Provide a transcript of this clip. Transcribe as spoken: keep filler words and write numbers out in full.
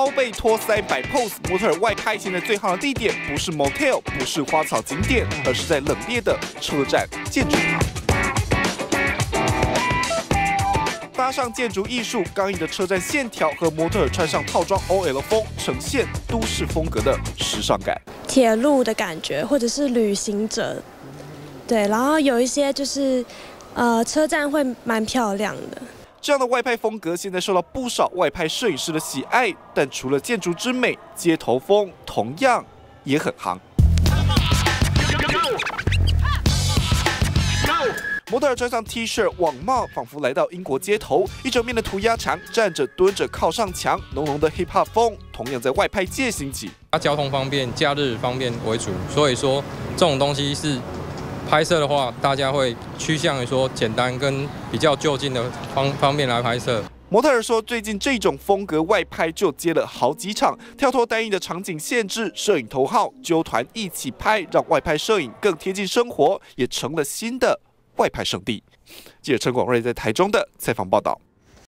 凹背托腮摆 pose， 模特儿外拍现在最夯的地点不是 motel， 不是花草景点，而是在冷冽的车站建筑旁。 搭上建筑艺术，刚毅的车站线条和模特儿穿上套装 O L 风，呈现都市风格的时尚感。 铁路的感觉，或者是旅行者，对，然后有一些就是，呃，车站会蛮漂亮的。 这样的外拍风格现在受到不少外拍摄影师的喜爱，但除了建筑之美，街头风同样也很夯。 模特儿穿上 T 恤、网帽，仿佛来到英国街头。一整面的涂鸦墙，站着、蹲着、靠上墙，浓浓的 hip hop 风，同样在外拍界兴起。 它交通方便、假日方便为主，所以说这种东西是拍摄的话，大家会趋向于说简单跟比较就近的方方面来拍摄。 模特儿说，最近这种风格外拍就接了好几场，跳脱单一的场景限制，摄影头号揪团一起拍，让外拍摄影更贴近生活，也成了新的外拍圣地。记者陈广瑞在台中的采访报道。